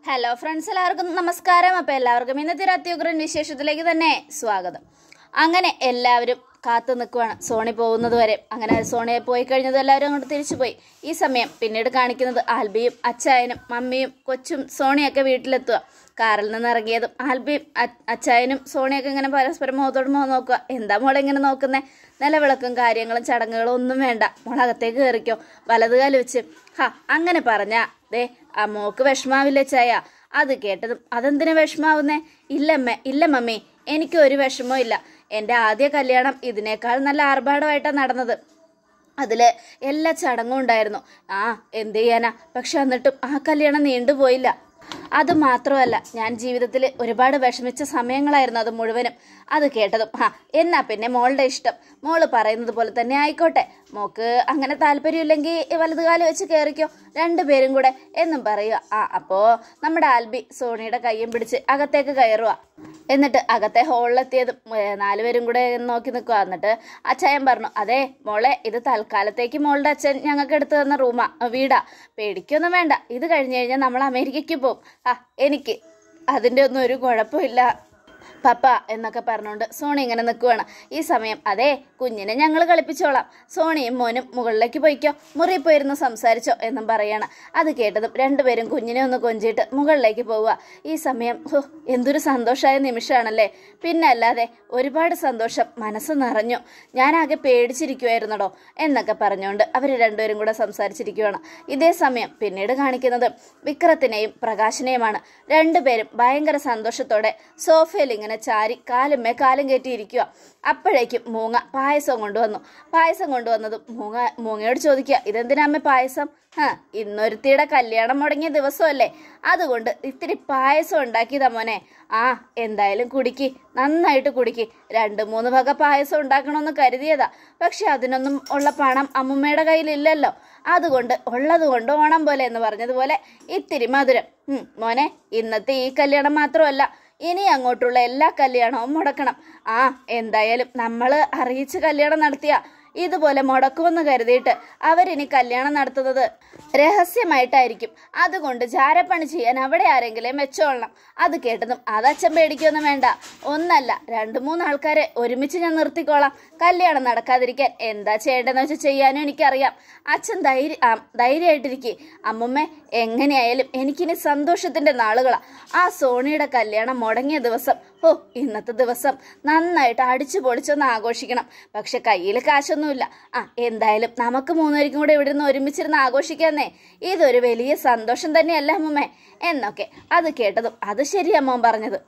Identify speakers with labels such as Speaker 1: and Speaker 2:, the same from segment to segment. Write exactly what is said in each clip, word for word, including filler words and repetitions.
Speaker 1: Hello friends, എല്ലാവർക്കും നമസ്കാരം. അപ്പോൾ എല്ലാവർക്കും ഇന്നത്തെ ഒരു അത്യുഗ്രൻ വിശേഷത്തിലേക്ക് തന്നെ സ്വാഗതം. അങ്ങനെ എല്ലാവരും കാത്തു നിൽക്കുവാണ് സോണി പോകുന്നത് വരെ. അങ്ങനെ സോണിയെ പോയി കഴിഞ്ഞത് എല്ലാവരും അങ്ങോട്ട് തിരിച്ചു പോയി. ഈ സമയം പിന്നീട് കാണിക്കുന്നത് ആൽബിയും അച്ചായനും മമ്മിയും കൊച്ചും സോണിയൊക്കെ വീട്ടിലെത്തുക. കാറിൽ നിന്ന് ഇറങ്ങിയതും ആൽബിയും അച്ചായനും സോണിയൊക്കെ ഇങ്ങനെ പരസ്പരം മുഖത്തോട് മുഖം നോക്കുക. എന്താ മോളെ ഇങ്ങനെ നോക്കുന്നേ? നിലവിളക്കും കാര്യങ്ങളും ചടങ്ങുകളും ഒന്നും വേണ്ട, മോളകത്തേക്ക് കയറിക്കോ, വലത് കാല് വെച്ച്. ഹാ, അങ്ങനെ പറഞ്ഞാ ദേ ആ മോക്ക് വിഷമാവില്ലേ ചായ? അത് കേട്ടതും അതെന്തിനാ വിഷമാവുന്നേ? ഇല്ലമ്മേ, ഇല്ല മമ്മി, എനിക്ക് ഒരു വിഷമവും ഇല്ല. എൻ്റെ ആദ്യ കല്യാണം ഇതിനേക്കാൾ നല്ല ആർഭാടമായിട്ടാണ് നടന്നത്. അതിൽ എല്ലാ ചടങ്ങും ഉണ്ടായിരുന്നു. ആ എന്ത് ചെയ്യാനാ, പക്ഷെ എന്നിട്ടും ആ കല്യാണം നീണ്ടുപോയില്ല. അത് മാത്രമല്ല, ഞാൻ ജീവിതത്തിൽ ഒരുപാട് വിഷമിച്ച സമയങ്ങളായിരുന്നു അത് മുഴുവനും. അത് കേട്ടതും ആ എന്നാ പിന്നെ മോളുടെ ഇഷ്ടം, മോള് പറയുന്നത് പോലെ തന്നെ ആയിക്കോട്ടെ, മോക്ക് അങ്ങനെ താല്പര്യമില്ലെങ്കിൽ വലതുകാലം വെച്ച് കയറിക്കോ, രണ്ടുപേരും കൂടെ എന്നും പറയുക. ആ അപ്പോൾ നമ്മുടെ ആൽബി സോണിയുടെ കയ്യും പിടിച്ച് അകത്തേക്ക് കയറുക. എന്നിട്ട് അകത്തെ ഹോളിലെത്തിയതും നാലുപേരും കൂടെ നോക്കി നിൽക്കുക. എന്നിട്ട് അച്ചായൻ പറഞ്ഞു, അതെ മോളെ, ഇത് തൽക്കാലത്തേക്ക് മോളുടെ അച്ഛൻ ഞങ്ങൾക്ക് എടുത്തു തന്ന റൂമാ, വീടാ, പേടിക്കൊന്നും വേണ്ട. ഇത് കഴിഞ്ഞ് കഴിഞ്ഞാൽ നമ്മൾ അമേരിക്കയ്ക്ക് പോകും. ആ എനിക്ക് അതിൻ്റെ ഒന്നും ഒരു കുഴപ്പമില്ല പപ്പ എന്നൊക്കെ പറഞ്ഞുകൊണ്ട് സോണി ഇങ്ങനെ നിൽക്കുവാണ്. ഈ സമയം അതെ കുഞ്ഞിനെ ഞങ്ങൾ കളിപ്പിച്ചോളാം, സോണിയും മോനും മുകളിലേക്ക് പോയിക്കോ, മുറിയിൽ പോയിരുന്ന് സംസാരിച്ചോ എന്നും പറയാണ്. അത് കേട്ടതും രണ്ടുപേരും കുഞ്ഞിനെ ഒന്ന് കൊഞ്ചിയിട്ട് മുകളിലേക്ക് പോവുക. ഈ സമയം ഹോ, എന്തൊരു സന്തോഷമായ നിമിഷമാണല്ലേ. പിന്നെ അല്ലാതെ ഒരുപാട് സന്തോഷം, മനസ്സ് നിറഞ്ഞു. ഞാനാകെ പേടിച്ചിരിക്കുമായിരുന്നടോ എന്നൊക്കെ പറഞ്ഞുകൊണ്ട് അവർ രണ്ടുപേരും കൂടെ സംസാരിച്ചിരിക്കുകയാണ്. ഇതേ സമയം പിന്നീട് കാണിക്കുന്നത് വിക്രത്തിനെയും പ്രകാശിനെയുമാണ്. രണ്ടുപേരും ഭയങ്കര സന്തോഷത്തോടെ സോഫയിൽ ഇങ്ങനെ ചാരി കാലുമേ കാലും കയറ്റിയിരിക്കുക. അപ്പോഴേക്കും മൂങ്ങ പായസം കൊണ്ടുവന്നു. പായസം കൊണ്ടുവന്നതും മൂങ്ങ മൂങ്ങയോട് ചോദിക്കുക, ഇതെന്തിനാ അമ്മ പായസം? ആ ഇന്നൊരുത്തിയുടെ കല്യാണം മുടങ്ങിയ ദിവസമല്ലേ, അതുകൊണ്ട് ഇത്തിരി പായസം ഉണ്ടാക്കിയതാ മോനെ. ആ എന്തായാലും കുടിക്ക്, നന്നായിട്ട് കുടിക്ക്. രണ്ട് മൂന്ന് വക പായസം ഉണ്ടാക്കണമെന്ന് കരുതിയതാ, പക്ഷെ അതിനൊന്നും ഉള്ള പണം അമ്മുമ്മയുടെ കയ്യിലില്ലല്ലോ, അതുകൊണ്ട് ഉള്ളത് കൊണ്ട് ഓണം പോലെ എന്ന് പറഞ്ഞതുപോലെ ഇത്തിരി മധുരം. മോനെ, ഇന്നത്തെ ഈ കല്യാണം മാത്രമല്ല, ഇനി അങ്ങോട്ടുള്ള എല്ലാ കല്യാണവും മുടക്കണം. ആ എന്തായാലും നമ്മൾ അറിയിച്ച് കല്യാണം നടത്തിയ ഇതുപോലെ മുടക്കുമെന്ന് കരുതിയിട്ട് അവരിനി കല്യാണം നടത്തുന്നത് രഹസ്യമായിട്ടായിരിക്കും. അതുകൊണ്ട് ജാരപ്പണി ചെയ്യാൻ അവിടെ ആരെങ്കിലും വെച്ചോളണം. അത് കേട്ടതും അതച്ഛൻ പേടിക്കൊന്നും വേണ്ട, ഒന്നല്ല രണ്ട് മൂന്ന് ആൾക്കാരെ ഒരുമിച്ച് ഞാൻ നിർത്തിക്കോളാം. കല്യാണം നടക്കാതിരിക്കാൻ എന്താ ചെയ്യേണ്ടതെന്ന് വെച്ചാൽ ചെയ്യാനും എനിക്കറിയാം. അച്ഛൻ ധൈര്യ ധൈര്യമായിട്ടിരിക്കെ. അമ്മുമ്മേ, എങ്ങനെയായാലും എനിക്കിനി സന്തോഷത്തിൻ്റെ നാളുകളാണ്. ആ സോണിയുടെ കല്യാണം മുടങ്ങിയ ദിവസം, ഓ ഇന്നത്തെ ദിവസം നന്നായിട്ട് അടിച്ചു പൊളിച്ചൊന്ന് ആഘോഷിക്കണം. പക്ഷെ കയ്യിൽ കാശൊന്നുമില്ല. ആ എന്തായാലും നമുക്ക് മൂന്നുപേർക്കും കൂടെ ഇവിടെ നിന്ന് ഒരുമിച്ചിരുന്ന് ആഘോഷിക്കാന്നേ, ഇതൊരു വലിയ സന്തോഷം തന്നെയല്ല അമ്മുമ്മേ എന്നൊക്കെ. അത് കേട്ടതും അത് ശരിയാ മോൻ പറഞ്ഞത്.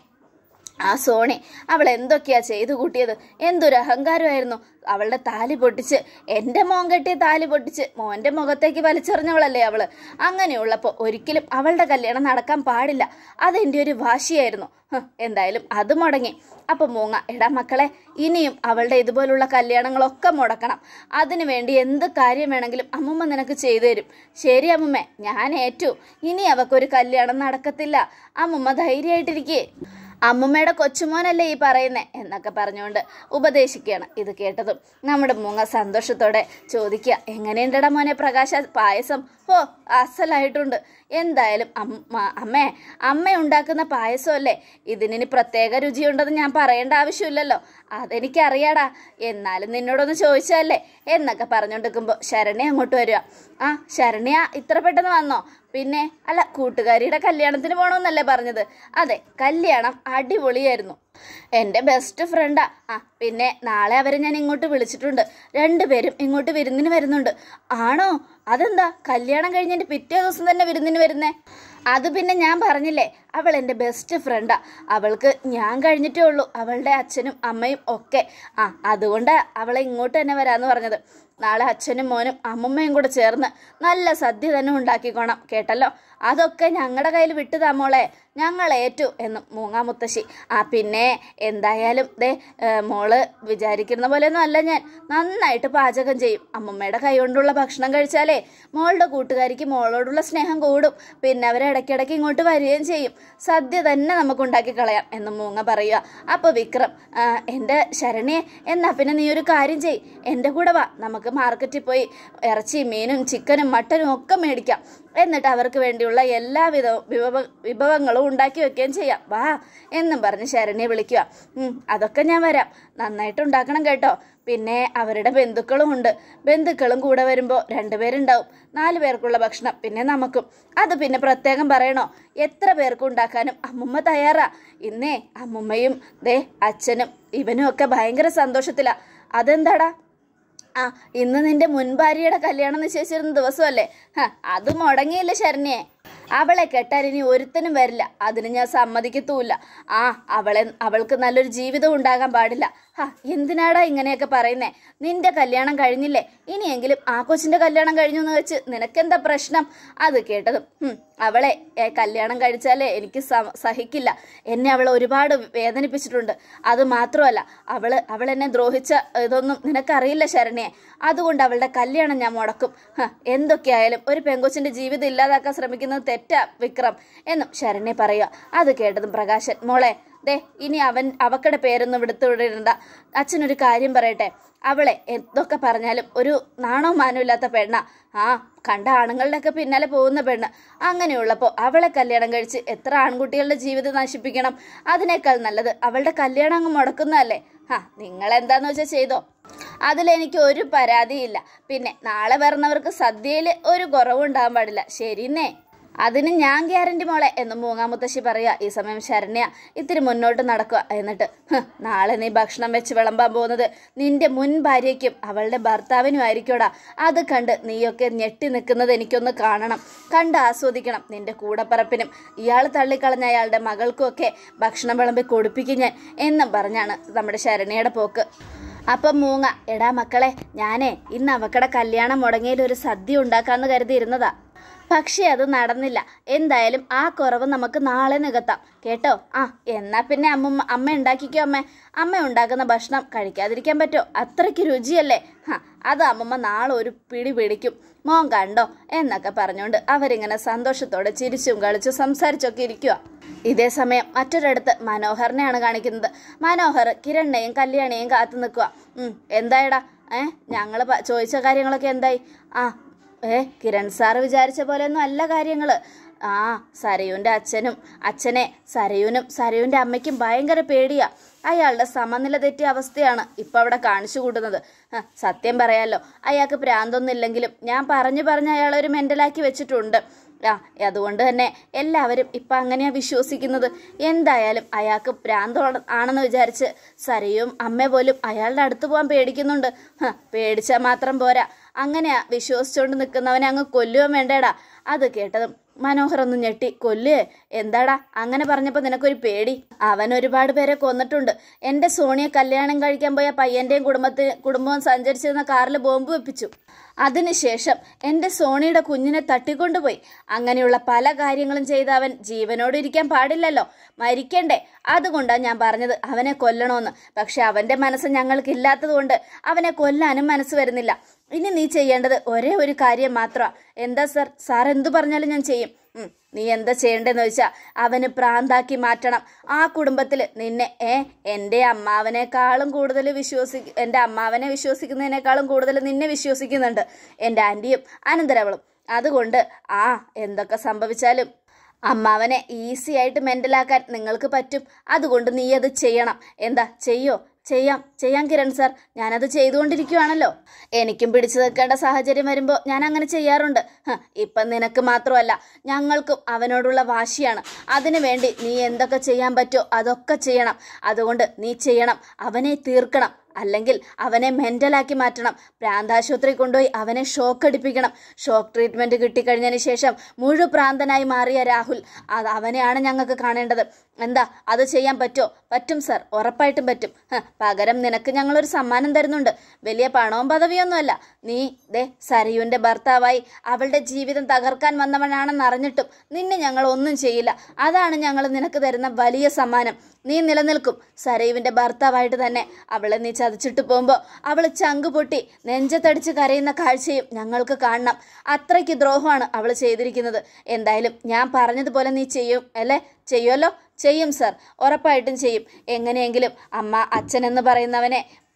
Speaker 1: ആ സോണി അവൾ എന്തൊക്കെയാ ചെയ്തു കൂട്ടിയത്, എന്തൊരു അഹങ്കാരമായിരുന്നു. അവളുടെ താലി പൊട്ടിച്ച്, എൻ്റെ മോൻ കെട്ടിയ താലി പൊട്ടിച്ച് മോൻ്റെ മുഖത്തേക്ക് വലിച്ചെറിഞ്ഞവളല്ലേ അവള്. അങ്ങനെയുള്ളപ്പോൾ ഒരിക്കലും അവളുടെ കല്യാണം നടക്കാൻ പാടില്ല. അതെൻ്റെ ഒരു വാശിയായിരുന്നു. എന്തായാലും അത് മുടങ്ങി. അപ്പം മൂങ്ങ, എടാ മക്കളെ, ഇനിയും അവളുടെ ഇതുപോലുള്ള കല്യാണങ്ങളൊക്കെ മുടക്കണം. അതിനു വേണ്ടി എന്ത് കാര്യം വേണമെങ്കിലും അമ്മുമ്മ നിനക്ക് ചെയ്തു തരും. ശരി അമ്മുമ്മ, ഞാൻ ഏറ്റു. ഇനി അവക്കൊരു കല്യാണം നടക്കത്തില്ല. അമ്മുമ്മ ധൈര്യമായിട്ടിരിക്കേ, അമ്മുമ്മയുടെ കൊച്ചുമോനല്ലേ ഈ പറയുന്നേ എന്നൊക്കെ പറഞ്ഞുകൊണ്ട് ഉപദേശിക്കുകയാണ്. ഇത് കേട്ടതും നമ്മുടെ മൂങ്ങ സന്തോഷത്തോടെ ചോദിക്കുക, എങ്ങനെയുണ്ടടാ മോനെ പ്രകാശ പായസം? ഓ അസലായിട്ടുണ്ട്. എന്തായാലും അമ്മ അമ്മേ അമ്മ ഉണ്ടാക്കുന്ന പായസമല്ലേ, ഇതിനി പ്രത്യേക രുചിയുണ്ടെന്ന് ഞാൻ പറയേണ്ട ആവശ്യമില്ലല്ലോ, അതെനിക്കറിയാടാ. എന്നാലും നിന്നോടൊന്ന് ചോദിച്ചതല്ലേ എന്നൊക്കെ പറഞ്ഞുകൊണ്ടിരിക്കുമ്പോൾ ശരണ്യ അങ്ങോട്ട് വരിക. ആ ശരണ്യ ഇത്ര പെട്ടെന്ന് വന്നോ? പിന്നെ അല്ല, കൂട്ടുകാരിയുടെ കല്യാണത്തിന് പോകണമെന്നല്ലേ പറഞ്ഞത്? അതെ, കല്യാണം അടിപൊളിയായിരുന്നു, എൻ്റെ ബെസ്റ്റ് ഫ്രണ്ടാ. ആ പിന്നെ നാളെ അവരെ ഞാൻ ഇങ്ങോട്ട് വിളിച്ചിട്ടുണ്ട്, രണ്ടുപേരും ഇങ്ങോട്ട് വിരുന്നിന് വരുന്നുണ്ട്. ആണോ? അതെന്താ കല്യാണം കഴിഞ്ഞിട്ട് പിറ്റേ ദിവസം തന്നെ വിരുന്നിന് വരുന്നേ? അത് പിന്നെ ഞാൻ പറഞ്ഞില്ലേ, അവൾ എൻ്റെ ബെസ്റ്റ് ഫ്രണ്ടാ. അവൾക്ക് ഞാൻ കഴിഞ്ഞിട്ടേ ഉള്ളൂ, അവളുടെ അച്ഛനും അമ്മയും ഒക്കെ. ആ അതുകൊണ്ടാണ് അവളെ ഇങ്ങോട്ട് തന്നെ വരാമെന്ന് പറഞ്ഞത്. നാളെ അച്ഛനും മോനും അമ്മുമ്മയും കൂടെ ചേർന്ന് നല്ല സദ്യ തന്നെ ഉണ്ടാക്കിക്കോണം കേട്ടല്ലോ. അതൊക്കെ ഞങ്ങളുടെ കയ്യിൽ വിട്ടുതാ മോളെ, ഞങ്ങൾ ഏറ്റു എന്നും മൂങ്ങാ മുത്തശ്ശി. ആ പിന്നെ എന്തായാലും ദേ മോള് വിചാരിക്കുന്ന പോലെയൊന്നും അല്ല, ഞാൻ നന്നായിട്ട് പാചകം ചെയ്യും. അമ്മുമ്മയുടെ കൈ കൊണ്ടുള്ള ഭക്ഷണം കഴിച്ചാലേ മോളുടെ കൂട്ടുകാരിക്ക് മോളോടുള്ള സ്നേഹം കൂടും. പിന്നെ അവരെ ഇടയ്ക്കിടയ്ക്ക് ഇങ്ങോട്ട് വരികയും ചെയ്യും. സദ്യ തന്നെ നമുക്ക് ഉണ്ടാക്കി കളയാം എന്നും മൂങ്ങ പറയുക. അപ്പോൾ വിക്രം, എൻ്റെ ശരണ്യെ, എന്നാ പിന്നെ നീ ഒരു കാര്യം ചെയ്, എൻ്റെ കൂടെ വാ, നമുക്ക് മാർക്കറ്റിൽ പോയി ഇറച്ചി മീനും ചിക്കനും മട്ടനും ഒക്കെ മേടിക്കാം. എന്നിട്ട് അവർക്ക് വേണ്ടിയുള്ള എല്ലാവിധ വിഭവ വിഭവങ്ങളും ഉണ്ടാക്കി വെക്കുകയും ചെയ്യാം. വാ എന്നും പറഞ്ഞ് ശരണ്യെ വിളിക്കുക. അതൊക്കെ ഞാൻ വരാം, നന്നായിട്ട് ഉണ്ടാക്കണം കേട്ടോ. പിന്നെ അവരുടെ ബന്ധുക്കളും ഉണ്ട്. ബന്ധുക്കളും കൂടെ വരുമ്പോൾ രണ്ടുപേരുണ്ടാവും. നാല് പേർക്കുള്ള ഭക്ഷണം, പിന്നെ നമുക്കും. അത് പിന്നെ പ്രത്യേകം പറയണോ? എത്ര പേർക്കും ഉണ്ടാക്കാനും അമ്മുമ്മ തയ്യാറാ. ഇന്നേ അമ്മുമ്മയും ദേ അച്ഛനും ഇവനും ഒക്കെ ഭയങ്കര സന്തോഷത്തിലാ. അതെന്താടാ? ആ, ഇന്ന് നിന്റെ മുൻ ഭാര്യയുടെ കല്യാണം നിശ്ചയിച്ചിരുന്ന ദിവസമല്ലേ? ഹ, അത് മുടങ്ങിയില്ല ശരണ്യെ. അവളെ കെട്ടാൻ ഇനി ഒരുത്തനും വരില്ല, അതിന് ഞാൻ സമ്മതിക്കത്തുമില്ല. ആ, അവളെ അവൾക്ക് നല്ലൊരു ജീവിതം ഉണ്ടാകാൻ പാടില്ല. ഹാ, എന്തിനാടാ ഇങ്ങനെയൊക്കെ പറയുന്നേ? നിന്റെ കല്യാണം കഴിഞ്ഞില്ലേ? ഇനിയെങ്കിലും ആ കൊച്ചിന്റെ കല്യാണം കഴിഞ്ഞു എന്ന് വെച്ച് നിനക്കെന്താ പ്രശ്നം? അത് കേട്ടതും അവളെ കല്യാണം കഴിച്ചാലേ എനിക്ക് സഹിക്കില്ല. എന്നെ അവൾ ഒരുപാട് വേദനിപ്പിച്ചിട്ടുണ്ട്. അത് മാത്രമല്ല, അവള് അവൾ എന്നെ ദ്രോഹിച്ച ഇതൊന്നും നിനക്കറിയില്ല ശരണ്യെ. അതുകൊണ്ട് അവളുടെ കല്യാണം ഞാൻ മുടക്കും. എന്തൊക്കെയായാലും ഒരു പെങ്കൊച്ചിന്റെ ജീവിതം ഇല്ലാതാക്കാൻ ശ്രമിക്കുന്നത് തെറ്റാ വിക്രം എന്നും ശരണ്യെ പറയുക. അത് കേട്ടതും പ്രകാശൻ, മോളെ ദേ ഇനി അവൻ അവക്കടെ പേരൊന്നും എടുത്തു വിടണ്ട. അച്ഛനൊരു കാര്യം പറയട്ടെ, അവളെ എന്തൊക്കെ പറഞ്ഞാലും ഒരു നാണോ മാനോ ഇല്ലാത്ത പെണ്ണ. ആ, കണ്ട ആണുങ്ങളുടെയൊക്കെ പിന്നാലെ പോകുന്ന പെണ്ണ്. അങ്ങനെയുള്ളപ്പോൾ അവളെ കല്യാണം കഴിച്ച് എത്ര ആൺകുട്ടികളുടെ ജീവിതം നശിപ്പിക്കണം? അതിനേക്കാൾ നല്ലത് അവളുടെ കല്യാണം അങ്ങ് മുടക്കുന്നതല്ലേ? ആ, നിങ്ങൾ എന്താന്ന് വെച്ചാൽ ചെയ്തോ, അതിലെനിക്ക് ഒരു പരാതിയില്ല. പിന്നെ നാളെ വരുന്നവർക്ക് സദ്യയിൽ ഒരു കുറവുണ്ടാകാൻ പാടില്ല. ശരിന്നേ, അതിന് ഞാൻ ഗ്യാരണ്ടി മോളെ എന്ന് മൂങ്ങാമുത്തശ്ശി പറയുക. ഈ സമയം ശരണ്യ ഇത്തിരി മുന്നോട്ട് നടക്കുക. എന്നിട്ട്, നാളെ നീ ഭക്ഷണം വെച്ച് വിളമ്പാൻ പോകുന്നത് നിന്റെ മുൻ ഭാര്യയ്ക്കും അവളുടെ ഭർത്താവിനും ആയിരിക്കോടാ. അത് കണ്ട് നീയൊക്കെ ഞെട്ടി നിൽക്കുന്നത് എനിക്കൊന്ന് കാണണം, കണ്ട് ആസ്വദിക്കണം. നിന്റെ കൂടപ്പറപ്പിനും ഇയാൾ തള്ളിക്കളഞ്ഞ അയാളുടെ മകൾക്കും ഒക്കെ ഭക്ഷണം വിളമ്പി കൊടുപ്പിക്കും ഞാൻ എന്നും പറഞ്ഞാണ് നമ്മുടെ ശരണ്യയുടെ പോക്ക്. അപ്പം മൂങ്ങ, എടാ മക്കളെ, ഞാനേ ഇന്ന് അവക്കടെ കല്യാണം മുടങ്ങിയിൽ ഒരു സദ്യ ഉണ്ടാക്കാന്ന് കരുതിയിരുന്നതാ. പക്ഷെ അത് നടന്നില്ല. എന്തായാലും ആ കുറവ് നമുക്ക് നാളെ നികത്താം കേട്ടോ. ആ, എന്നാ പിന്നെ അമ്മ അമ്മ ഉണ്ടാക്കിക്കോ. അമ്മ അമ്മ ഉണ്ടാക്കുന്ന ഭക്ഷണം കഴിക്കാതിരിക്കാൻ പറ്റുമോ? അത്രയ്ക്ക് രുചിയല്ലേ. ഹാ, അത് അമ്മമ്മ നാളെ ഒരു പിടി പിടിക്കും, മോൻ കണ്ടോ എന്നൊക്കെ പറഞ്ഞുകൊണ്ട് അവരിങ്ങനെ സന്തോഷത്തോടെ ചിരിച്ചും കളിച്ചും സംസാരിച്ചൊക്കെ ഇരിക്കുക. ഇതേ സമയം മറ്റൊരിടത്ത് മനോഹറിനെയാണ് കാണിക്കുന്നത്. മനോഹർ കിരണിനെയും കല്യാണിയെയും കാത്തു നിൽക്കുക. എന്തായടാ, ഏ ഞങ്ങൾ ചോദിച്ച കാര്യങ്ങളൊക്കെ എന്തായി? ആ ഏ കിരൺ സാറ് വിചാരിച്ച പോലെയൊന്നും അല്ല കാര്യങ്ങൾ. ആ, സരയുവിൻ്റെ അച്ഛനും അച്ഛനെ സരയുവിനും സരയുവിൻ്റെ അമ്മയ്ക്കും ഭയങ്കര പേടിയാ. അയാളുടെ സമനില തെറ്റിയ അവസ്ഥയാണ് ഇപ്പം അവിടെ കാണിച്ചു കൂട്ടുന്നത്. സത്യം പറയാലോ, അയാൾക്ക് ഭ്രാന്തൊന്നും ഇല്ലെങ്കിലും ഞാൻ പറഞ്ഞു പറഞ്ഞ് അയാളൊരു മെൻ്റലാക്കി വെച്ചിട്ടുണ്ട്. ആ, അതുകൊണ്ട് തന്നെ എല്ലാവരും ഇപ്പം അങ്ങനെയാണ് വിശ്വസിക്കുന്നത്. എന്തായാലും അയാൾക്ക് ഭ്രാന്ത് ആണെന്ന് വിചാരിച്ച് സരയും അമ്മ പോലും അയാളുടെ അടുത്ത് പോകാൻ പേടിക്കുന്നുണ്ട്. പേടിച്ചാൽ മാത്രം പോരാ, അങ്ങനെയാ വിശ്വസിച്ചുകൊണ്ട് നിൽക്കുന്നവനെ അങ്ങ് കൊല്ലുകയും വേണ്ടേടാ. അത് കേട്ടതും മനോഹർ ഒന്ന് ഞെട്ടി. കൊല്ലുകയെ? എന്താടാ അങ്ങനെ പറഞ്ഞപ്പോൾ നിനക്കൊരു പേടി? അവൻ ഒരുപാട് പേരെ കൊന്നിട്ടുണ്ട്. എൻ്റെ സോണിയെ കല്യാണം കഴിക്കാൻ പോയ പയ്യൻ്റെയും കുടുംബത്തിന് കുടുംബവും സഞ്ചരിച്ചിരുന്ന കാറിൽ ബോംബ് വെപ്പിച്ചു. അതിനുശേഷം എൻ്റെ സോണിയുടെ കുഞ്ഞിനെ തട്ടിക്കൊണ്ടുപോയി. അങ്ങനെയുള്ള പല കാര്യങ്ങളും ചെയ്ത് അവൻ ജീവനോട് ഇരിക്കാൻ പാടില്ലല്ലോ, മരിക്കണ്ടേ? അതുകൊണ്ടാണ് ഞാൻ പറഞ്ഞത് അവനെ കൊല്ലണമെന്ന്. പക്ഷെ അവൻ്റെ മനസ്സ് ഞങ്ങൾക്കില്ലാത്തത് കൊണ്ട് അവനെ കൊല്ലാനും മനസ്സ് വരുന്നില്ല. ഇനി നീ ചെയ്യേണ്ടത് ഒരേ ഒരു കാര്യം മാത്രമാണ്. എന്താ സർ? സാർ എന്തു പറഞ്ഞാലും ഞാൻ ചെയ്യും. നീ എന്താ ചെയ്യേണ്ടതെന്ന് വെച്ചാൽ അവന് പ്രാന്താക്കി മാറ്റണം. ആ കുടുംബത്തിൽ നിന്നെ ഏ എൻ്റെ അമ്മാവനേക്കാളും കൂടുതൽ വിശ്വസിക്ക എൻ്റെ അമ്മാവനെ വിശ്വസിക്കുന്നതിനേക്കാളും കൂടുതൽ നിന്നെ വിശ്വസിക്കുന്നുണ്ട് എൻ്റെ ആൻറ്റിയും അനന്തരവളും. അതുകൊണ്ട് ആ എന്തൊക്കെ സംഭവിച്ചാലും അമ്മാവനെ ഈസി ആയിട്ട് മെൻ്റലാക്കാൻ നിങ്ങൾക്ക് പറ്റും. അതുകൊണ്ട് നീ അത് ചെയ്യണം. എന്താ, ചെയ്യോ? ചെയ്യാം ചെയ്യാം കിരൺ സാർ, ഞാനത് ചെയ്തുകൊണ്ടിരിക്കുകയാണല്ലോ. എനിക്കും പിടിച്ചു നിൽക്കേണ്ട സാഹചര്യം വരുമ്പോൾ ഞാൻ അങ്ങനെ ചെയ്യാറുണ്ട്. ഇപ്പം നിനക്ക് മാത്രമല്ല ഞങ്ങൾക്കും അവനോടുള്ള വാശിയാണ്. അതിനു വേണ്ടി നീ എന്തൊക്കെ ചെയ്യാൻ പറ്റുമോ അതൊക്കെ ചെയ്യണം. അതുകൊണ്ട് നീ ചെയ്യണം, അവനെ തീർക്കണം. അല്ലെങ്കിൽ അവനെ മെൻ്റലാക്കി മാറ്റണം. പ്രാന്താശുപത്രി കൊണ്ടുപോയി അവനെ ഷോക്ക് അടിപ്പിക്കണം. ഷോക്ക് ട്രീറ്റ്മെൻറ്റ് കിട്ടിക്കഴിഞ്ഞതിന് ശേഷം മുഴു പ്രാന്തനായി മാറിയ രാഹുൽ, അത് അവനെയാണ് ഞങ്ങൾക്ക് കാണേണ്ടത്. എന്താ, അത് ചെയ്യാൻ പറ്റുമോ? പറ്റും സാർ, ഉറപ്പായിട്ടും പറ്റും. പകരം നിനക്ക് ഞങ്ങളൊരു സമ്മാനം തരുന്നുണ്ട്. വലിയ പണവും പദവിയൊന്നുമല്ല. നീ ദേ സരയുവിൻ്റെ ഭർത്താവായി അവളുടെ ജീവിതം തകർക്കാൻ വന്നവനാണെന്ന് അറിഞ്ഞിട്ടും നിന്നെ ഞങ്ങൾ ഒന്നും ചെയ്യില്ല. അതാണ് ഞങ്ങൾ നിനക്ക് തരുന്ന വലിയ സമ്മാനം. നീ നിലനിൽക്കും സരയുവിൻ്റെ ഭർത്താവായിട്ട് തന്നെ. അവളെ നീ ചതിച്ചിട്ട് പോകുമ്പോൾ അവൾ ചങ്ക് പൊട്ടി നെഞ്ചത്തടിച്ച് കരയുന്ന കാഴ്ചയും ഞങ്ങൾക്ക് കാണണം. അത്രയ്ക്ക് ദ്രോഹമാണ് അവൾ ചെയ്തിരിക്കുന്നത്. എന്തായാലും ഞാൻ പറഞ്ഞതുപോലെ നീ ചെയ്യും അല്ലേ? ചെയ്യുമല്ലോ? ചെയ്യും സാർ, ഉറപ്പായിട്ടും ചെയ്യും. എങ്ങനെയെങ്കിലും അമ്മ അച്ഛൻ എന്ന് പറയുന്നവനെ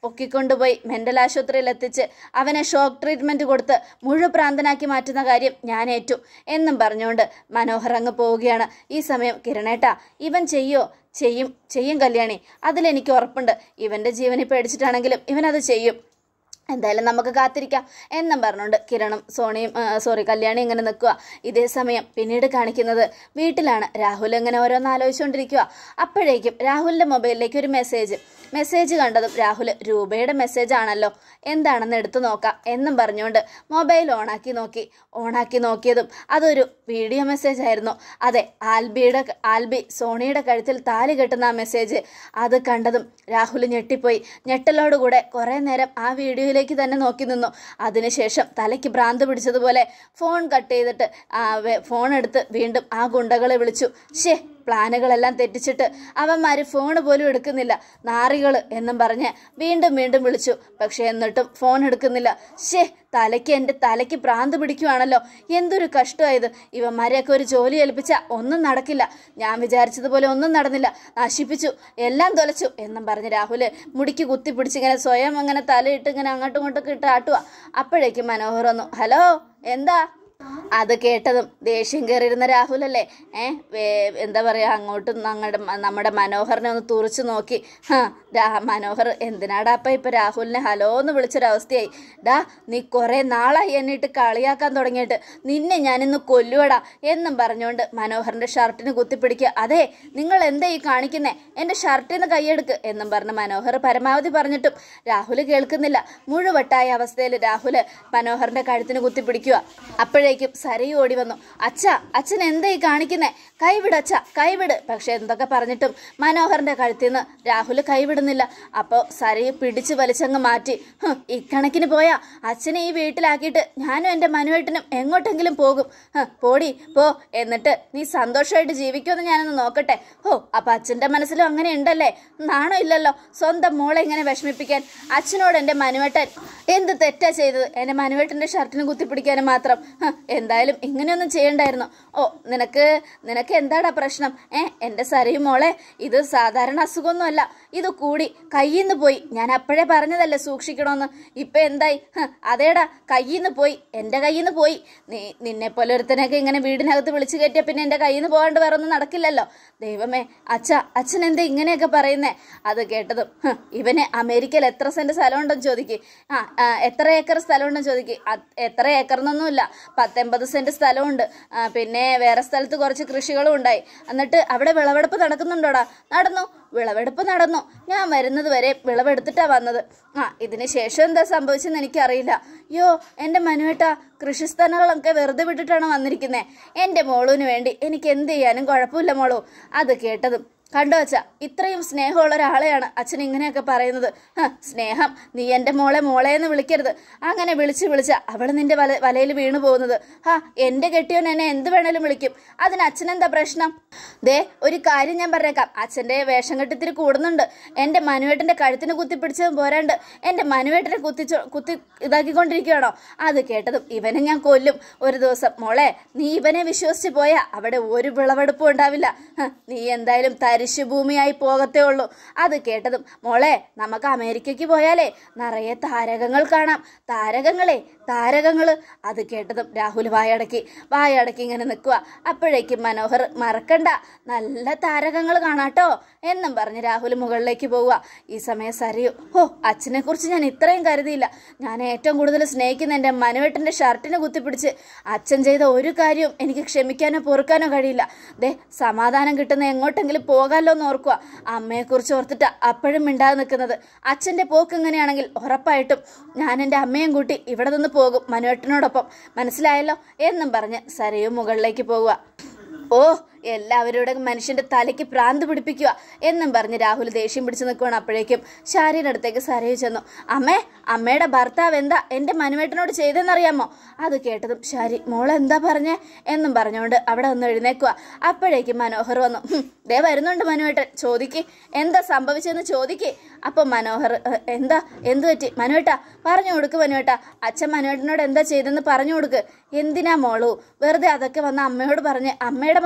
Speaker 1: പൊക്കിക്കൊണ്ടുപോയി മെൻ്റൽ ആശുപത്രിയിൽ എത്തിച്ച് അവനെ ഷോക്ക് ട്രീറ്റ്മെൻറ്റ് കൊടുത്ത് മുഴുപ്രാന്തനാക്കി മാറ്റുന്ന കാര്യം ഞാൻ ഏറ്റു എന്നും പറഞ്ഞുകൊണ്ട് മനോഹർ അങ്ങ് പോവുകയാണ്. ഈ സമയം കിരണേട്ടാ, ഇവൻ ചെയ്യോ? ചെയ്യും ചെയ്യും കല്യാണി, അതിലെനിക്ക് ഉറപ്പുണ്ട്. ഇവൻ്റെ ജീവനെ പേടിച്ചിട്ടാണെങ്കിലും ഇവനത് ചെയ്യും. എന്തായാലും നമുക്ക് കാത്തിരിക്കാം എന്നും പറഞ്ഞുകൊണ്ട് കിരണും സോണിയും സോറി കല്യാണി ഇങ്ങനെ നിൽക്കുക. ഇതേ സമയം പിന്നീട് കാണിക്കുന്നത് വീട്ടിലാണ്. രാഹുൽ ഇങ്ങനെ ഓരോന്ന് ആലോചിച്ചുകൊണ്ടിരിക്കുക. അപ്പോഴേക്കും രാഹുലിൻ്റെ മൊബൈലിലേക്ക് ഒരു മെസ്സേജ് മെസ്സേജ് കണ്ടതും രാഹുൽ രൂപയുടെ മെസ്സേജ് ആണല്ലോ, എന്താണെന്ന് എടുത്തു നോക്കാം എന്നും പറഞ്ഞുകൊണ്ട് മൊബൈൽ ഓണാക്കി നോക്കി. ഓണാക്കി നോക്കിയതും അതൊരു വീഡിയോ മെസ്സേജ് ആയിരുന്നു. അതെ, ആൽബിയുടെ ആൽബി സോണിയുടെ കഴുത്തിൽ താലി കെട്ടുന്ന ആ മെസ്സേജ്. അത് കണ്ടതും രാഹുൽ ഞെട്ടിപ്പോയി. ഞെട്ടലോടുകൂടെ കുറേ നേരം ആ വീഡിയോയിലേക്ക് തന്നെ നോക്കി നിന്നു. അതിനുശേഷം തലയ്ക്ക് ഭ്രാന്ത് പിടിച്ചതുപോലെ ഫോൺ കട്ട് ചെയ്തിട്ട് ഫോൺ എടുത്ത് വീണ്ടും ആ ഗുണ്ടകളെ വിളിച്ചു. ശേ, പ്ലാനുകളെല്ലാം തെറ്റിച്ചിട്ട് അവന്മാർ ഫോൺ പോലും എടുക്കുന്നില്ല, നാറികൾ എന്നും പറഞ്ഞ് വീണ്ടും വീണ്ടും വിളിച്ചു. പക്ഷെ എന്നിട്ടും ഫോൺ എടുക്കുന്നില്ല. ശേ, തലയ്ക്ക് എൻ്റെ തലയ്ക്ക് ഭ്രാന്ത് പിടിക്കുവാണല്ലോ. എന്തൊരു കഷ്ടമായത്. ഇവന്മാരെയൊക്കെ ഒരു ജോലി ഏൽപ്പിച്ചാൽ ഒന്നും നടക്കില്ല. ഞാൻ വിചാരിച്ചതുപോലെ ഒന്നും നടന്നില്ല. നശിപ്പിച്ചു, എല്ലാം തൊലച്ചു എന്നും പറഞ്ഞ് രാഹുൽ മുടിക്ക് കുത്തിപ്പിടിച്ചിങ്ങനെ സ്വയം അങ്ങനെ തലയിട്ട് ഇങ്ങനെ അങ്ങോട്ടും ഇങ്ങോട്ടൊക്കെ ഇട്ട് ആട്ടുക. അപ്പോഴേക്കും മനോഹർ വന്നു. ഹലോ, എന്താ? അത് കേട്ടതും ദേഷ്യം കയറിയിരുന്ന രാഹുലല്ലേ ഏ എന്താ പറയുക, അങ്ങോട്ടും ഞങ്ങളുടെ നമ്മുടെ മനോഹറിനെ ഒന്ന് തുറച്ചു നോക്കി. ഹാ മനോഹർ എന്തിനാടാ അപ്പം ഇപ്പം രാഹുലിനെ ഹലോ എന്ന് വിളിച്ചൊരവസ്ഥയായി. ഡാ, നീ കുറേ നാളായി എന്നിട്ട് കളിയാക്കാൻ തുടങ്ങിയിട്ട്, നിന്നെ ഞാനിന്ന് കൊല്ലുവടാ എന്നും പറഞ്ഞുകൊണ്ട് മനോഹറിൻ്റെ ഷർട്ടിന് കുത്തിപ്പിടിക്കുക. അതെ, നിങ്ങൾ എന്താ ഈ കാണിക്കുന്നേ? എൻ്റെ ഷർട്ടിൽ നിന്ന് കൈയെടുക്ക് എന്നും പറഞ്ഞ് മനോഹർ പരമാവധി പറഞ്ഞിട്ടും രാഹുൽ കേൾക്കുന്നില്ല. മുഴുവട്ടായ അവസ്ഥയിൽ രാഹുൽ മനോഹറിൻ്റെ കഴുത്തിന് കുത്തിപ്പിടിക്കുക. അപ്പോഴേക്കും സരയു ഓടി വന്നു. അച്ഛ, അച്ഛൻ എന്താ ഈ കാണിക്കുന്നേ? കൈവിട് അച്ഛ, കൈവിട്. പക്ഷെ എന്തൊക്കെ പറഞ്ഞിട്ടും മനോഹറിന്റെ കഴുത്തിൽ നിന്ന് രാഹുൽ കൈവിടുന്നില്ല. അപ്പോൾ സരയു പിടിച്ച് വലിച്ചങ്ങ് മാറ്റി. ഇക്കണക്കിന് പോയാ അച്ഛനെ ഈ വീട്ടിലാക്കിയിട്ട് ഞാനും എൻ്റെ മനുവേട്ടനും എങ്ങോട്ടെങ്കിലും പോകും. പോടി പോ, എന്നിട്ട് നീ സന്തോഷമായിട്ട് ജീവിക്കുമെന്ന് ഞാനൊന്ന് നോക്കട്ടെ. ഓ, അപ്പൊ അച്ഛൻ്റെ മനസ്സിലും അങ്ങനെ ഉണ്ടല്ലേ? നാണോ ഇല്ലല്ലോ സ്വന്തം മോളെ ഇങ്ങനെ വിഷമിപ്പിക്കാൻ. അച്ഛനോട് എൻ്റെ മനുവേട്ടൻ എന്ത് തെറ്റാ ചെയ്തത്? എൻ്റെ മനുവേട്ടൻ്റെ ഷർട്ടിന് കുത്തിപ്പിടിക്കാനും മാത്രം. എന്തായാലും ഇങ്ങനെയൊന്നും ചെയ്യണ്ടായിരുന്നു. ഓ, നിനക്ക് നിനക്ക് എന്താടാ പ്രശ്നം? ഏ എൻ്റെ സരയു മോളെ, ഇത് സാധാരണ അസുഖമൊന്നുമല്ല, ഇത് കൂടി കയ്യിൽ നിന്ന് പോയി. ഞാൻ അപ്പോഴേ പറഞ്ഞതല്ലേ സൂക്ഷിക്കണമെന്ന്. ഇപ്പൊ എന്തായി? അതേടാ, കയ്യിൽ നിന്ന് പോയി, എൻ്റെ കയ്യിൽ നിന്ന് പോയി. നീ നിന്നെ പോലെ ഒരുത്തനൊക്കെ ഇങ്ങനെ വീടിനകത്ത് വിളിച്ചു കയറ്റിയ പിന്നെ എൻ്റെ കയ്യിൽ നിന്ന് പോകാണ്ട് വേറെ ഒന്നും നടക്കില്ലല്ലോ. ദൈവമേ, അച്ഛ അച്ഛൻ എന്താ ഇങ്ങനെയൊക്കെ പറയുന്നേ? അത് കേട്ടതും ഇവന് അമേരിക്കയിൽ എത്ര സെന്റ് സ്ഥലമുണ്ടെന്ന് ചോദിക്ക്. ആ എത്ര ഏക്കർ സ്ഥലമുണ്ടെന്ന് ചോദിക്ക്. എത്ര ഏക്കറിനൊന്നുമില്ല, പത്തൊമ്പത് സെന്റ് സ്ഥലമുണ്ട്. പിന്നെ വേറെ സ്ഥലത്ത് കുറച്ച് കൃഷികളും ഉണ്ടായി. എന്നിട്ട് അവിടെ വിളവെടുപ്പ് നടക്കുന്നുണ്ടോടാ? നടന്നു, വിളവെടുപ്പ് നടന്നു. ഞാൻ വരുന്നത് വരെ വിളവെടുത്തിട്ടാ വന്നത്. ആ ഇതിന് ശേഷം എന്താ സംഭവിച്ചെന്ന് എനിക്കറിയില്ല. യോ എൻ്റെ മനുവേട്ട, കൃഷിസ്ഥലങ്ങളൊക്കെ വെറുതെ വിട്ടിട്ടാണ് വന്നിരിക്കുന്നത്. എൻ്റെ മോളൂന് വേണ്ടി എനിക്ക് എന്ത് ചെയ്യാനും കുഴപ്പമില്ല മോളൂ. അത് കേട്ടതും കണ്ടോ അച്ഛ, ഇത്രയും സ്നേഹമുള്ള ഒരാളെയാണ് അച്ഛൻ ഇങ്ങനെയൊക്കെ പറയുന്നത്. സ്നേഹം, നീ എൻ്റെ മോളെ മോളേന്ന് വിളിക്കരുത്. അങ്ങനെ വിളിച്ച് വിളിച്ച അവൾ നിന്റെ വല വലയിൽ വീണു പോകുന്നത്. ഹാ, എൻ്റെ കെട്ടിയോൻ എന്നെ എന്ത് വേണേലും വിളിക്കും. അതിന് അച്ഛനെന്താ പ്രശ്നം? ദേ, ഒരു കാര്യം ഞാൻ പറഞ്ഞേക്കാം, അച്ഛൻ്റെ വേഷം കെട്ടിത്തിരി കൂടുന്നുണ്ട്. എൻ്റെ മനുവേട്ടൻ്റെ കഴുത്തിന് കുത്തിപ്പിടിച്ചതും പോരാണ്ട് എൻ്റെ മനുവേട്ടനെ കുത്തിച്ചോ കുത്തി ഇതാക്കിക്കൊണ്ടിരിക്കുകയാണോ? അത് കേട്ടതും ഇവനെ ഞാൻ കൊല്ലും ഒരു ദിവസം. മോളെ, നീ ഇവനെ വിശ്വസിച്ച് പോയാൽ അവിടെ ഒരു വിളവെടുപ്പും ഉണ്ടാവില്ല. നീ എന്തായാലും തരിശുഭൂമിയായി പോകത്തേ ഉള്ളൂ. അത് കേട്ടതും മോളെ, നമുക്ക് അമേരിക്കയ്ക്ക് പോയാലേ നിറയെ താരകങ്ങൾ കാണാം. താരകങ്ങളെ താരകങ്ങള്. അത് കേട്ടതും രാഹുൽ വായടക്കി വായടക്കി ഇങ്ങനെ നിൽക്കുക. അപ്പോഴേക്കും മനോഹർ മറക്കണ്ട, നല്ല താരകങ്ങൾ കാണാട്ടോ എന്നും പറഞ്ഞ് രാഹുൽ മുകളിലേക്ക് പോവുക. ഈ സമയം സരയു, ഓ അച്ഛനെ കുറിച്ച് ഞാൻ ഇത്രയും കരുതിയില്ല. ഞാൻ ഏറ്റവും കൂടുതൽ സ്നേഹിക്കുന്ന എൻ്റെ മനുവേട്ടൻ്റെ ഷർട്ടിനെ കുത്തിപ്പിടിച്ച് അച്ഛൻ ചെയ്ത ഒരു കാര്യവും എനിക്ക് ക്ഷമിക്കാനോ പൊറുക്കാനോ കഴിയില്ല. ദേ, സമാധാനം കിട്ടുന്ന എങ്ങോട്ടെങ്കിലും പോകാമല്ലോ എന്ന് ഓർക്കുക. അമ്മയെക്കുറിച്ച് ഓർത്തിട്ട് അപ്പോഴും മിണ്ടാതെ നിൽക്കുന്നത്. അച്ഛൻ്റെ പോക്ക് ഇങ്ങനെയാണെങ്കിൽ ഉറപ്പായിട്ടും ഞാൻ എൻ്റെ അമ്മയും കൂട്ടി ഇവിടെ നിന്ന് പോകും മനുവേട്ടനോടൊപ്പം. മനസ്സിലായല്ലോ എന്നും പറഞ്ഞ് സരയു മുകളിലേക്ക് പോവുക. ഓ, എല്ലാവരുടെ മനുഷ്യന്റെ തലയ്ക്ക് പ്രാന്ത് പിടിപ്പിക്കുക എന്നും പറഞ്ഞ് രാഹുൽ ദേഷ്യം പിടിച്ചു നിൽക്കുകയാണ്. അപ്പോഴേക്കും ഷാരിയുടെ അടുത്തേക്ക് സരയു ചെന്നു. അമ്മേ, അമ്മയുടെ ഭർത്താവ് എന്താ എൻ്റെ മനുവേട്ടനോട് ചെയ്തെന്നറിയാമോ? അത് കേട്ടതും ഷാരി, മോളെന്താ പറഞ്ഞേ എന്നും പറഞ്ഞുകൊണ്ട് അവിടെ ഒന്ന് എഴുന്നേക്കുക. അപ്പോഴേക്കും മനോഹർ വന്നു. ദേ വരുന്നുണ്ട് മനുവേട്ടൻ, ചോദിക്ക് എന്താ സംഭവിച്ചെന്ന് ചോദിക്ക്. അപ്പോൾ മനോഹർ, എന്താ എന്ത് പറ്റി മനുവേട്ട? പറഞ്ഞു കൊടുക്ക് മനുവേട്ട, അച്ഛൻ മനുവേട്ടനോട് എന്താ ചെയ്തെന്ന് പറഞ്ഞു കൊടുക്ക്. എന്തിനാ മോളൂ വെറുതെ അതൊക്കെ വന്ന് അമ്മയോട് പറഞ്ഞ് അമ്മയുടെ മനസ്സൂടെ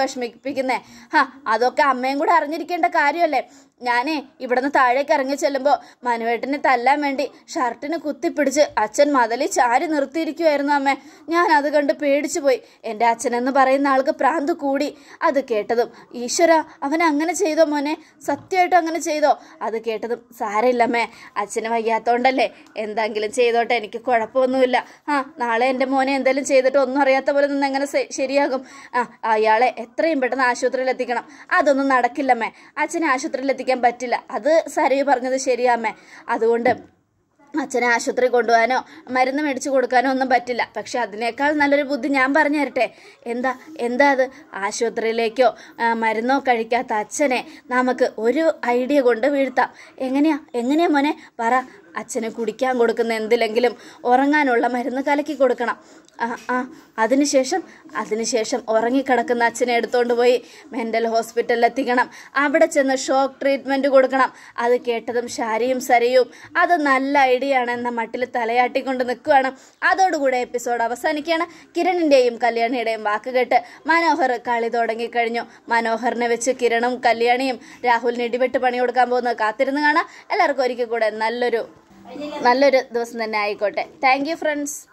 Speaker 1: വിഷമിപ്പിക്കുന്നേ? ഹാ, അതൊക്കെ അമ്മയും കൂടെ അറിഞ്ഞിരിക്കേണ്ട കാര്യമല്ലേ? ഞാനേ ഇവിടുന്ന് താഴേക്ക് ഇറങ്ങി ചെല്ലുമ്പോൾ മനുവേട്ടനെ തല്ലാൻ വേണ്ടി ഷർട്ടിന് കുത്തിപ്പിടിച്ച് അച്ഛൻ മതലി ചാരി നിർത്തിയിരിക്കുമായിരുന്നു അമ്മേ. ഞാൻ അത് കണ്ട് പേടിച്ചു പോയി. എൻ്റെ അച്ഛനെന്ന് പറയുന്ന ആൾക്ക് പ്രാന്ത് കൂടി. അത് കേട്ടതും ഈശ്വര, അവൻ അങ്ങനെ ചെയ്തോ മോനെ? സത്യമായിട്ടും അങ്ങനെ ചെയ്തോ? അത് കേട്ടതും സാരമില്ലമ്മേ, അച്ഛന് വയ്യാത്തോണ്ടല്ലേ, എന്തെങ്കിലും ചെയ്തോട്ടെ, എനിക്ക് കുഴപ്പമൊന്നുമില്ല. ആ, നാളെ എൻ്റെ മോനെ എന്തെങ്കിലും ചെയ്തിട്ട് ഒന്നും അറിയാത്ത പോലെ നിന്ന് എങ്ങനെ ശരിയാകും? ആ, അയാളെ എത്രയും പെട്ടെന്ന് ആശുപത്രിയിൽ എത്തിക്കണം. അതൊന്നും നടക്കില്ലമ്മേ, അച്ഛനെ ആശുപത്രിയിൽ എത്തിക്കാൻ പറ്റില്ല. അത് സരയു പറഞ്ഞത് ശരിയാമ്മേ. അതുകൊണ്ട് അച്ഛനെ ആശുപത്രി കൊണ്ടുപോകാനോ മരുന്ന് മേടിച്ചു കൊടുക്കാനോ ഒന്നും പറ്റില്ല. പക്ഷെ അതിനേക്കാൾ നല്ലൊരു ബുദ്ധി ഞാൻ പറഞ്ഞു തരട്ടെ? എന്താ എന്താ അത്? ആശുപത്രിയിലേക്കോ മരുന്നോ കഴിക്കാത്ത അച്ഛനെ നമുക്ക് ഒരു ഐഡിയ കൊണ്ട് വീഴ്ത്താം. എങ്ങനെയാ എങ്ങനെയാ മോനെ പറ? അച്ഛന് കുടിക്കാൻ കൊടുക്കുന്ന എന്തിലെങ്കിലും ഉറങ്ങാനുള്ള മരുന്ന് കലക്കി കൊടുക്കണം. ആ ആ അതിനുശേഷം അതിനുശേഷം ഉറങ്ങിക്കിടക്കുന്ന അച്ഛനെ എടുത്തുകൊണ്ട് പോയി മെൻ്റൽ ഹോസ്പിറ്റലിൽ എത്തിക്കണം. അവിടെ ചെന്ന് ഷോക്ക് ട്രീറ്റ്മെൻറ്റ് കൊടുക്കണം. അത് കേട്ടതും ഷാരിയും സരയും അത് നല്ല ഐഡിയ ആണ് എന്ന മട്ടിൽ തലയാട്ടിക്കൊണ്ട് നിൽക്കുകയാണ്. അതോടുകൂടെ എപ്പിസോഡ് അവസാനിക്കുകയാണ്. കിരണിൻ്റെയും കല്യാണിയുടെയും വാക്ക് കേട്ട് മനോഹർ കളി തുടങ്ങിക്കഴിഞ്ഞു. മനോഹറിനെ വെച്ച് കിരണും കല്യാണിയും രാഹുലിന് ഇടിവെട്ട് പണി കൊടുക്കാൻ പോകുന്നത് കാത്തിരുന്ന് കാണാം. എല്ലാവർക്കും ഒരിക്കൽ കൂടെ നല്ലൊരു നല്ലൊരു ദിവസം തന്നെ ആയിക്കോട്ടെ. Thank you friends.